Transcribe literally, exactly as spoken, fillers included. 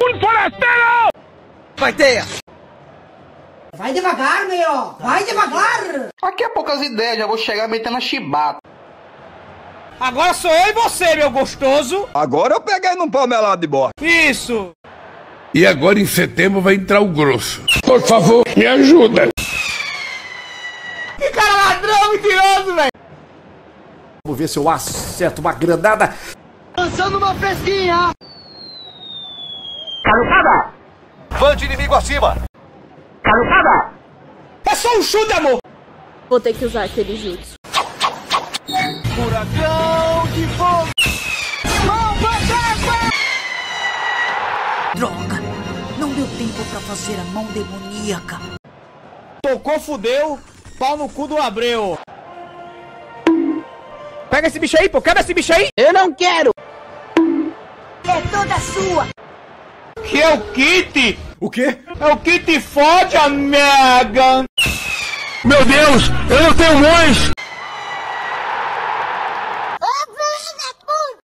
um forasteiro! Vai ter! Vai devagar, meu! Vai devagar! Aqui é poucas ideias, já vou chegar metendo a chibata. Agora sou eu e você, meu gostoso! Agora eu peguei num palmelado de bosta. Isso! E agora em setembro vai entrar o grosso. Por favor, me ajuda! Que cara ladrão, mentiroso, velho! Vamos ver se eu acerto uma granada. Lançando uma fresquinha! Carucada! Fã de inimigo acima! Carucada! É só um chute, amor! Vou ter que usar aquele jutsu. Furacão de fogo! Droga! Não deu tempo pra fazer a mão demoníaca. Tocou, fudeu, pau no cu do Abreu. Pega esse bicho aí, pô, quebra esse bicho aí. Eu não quero! É toda sua! Que é o kit. O quê? É o kit fode, a Megan. Meu Deus, eu não tenho mães!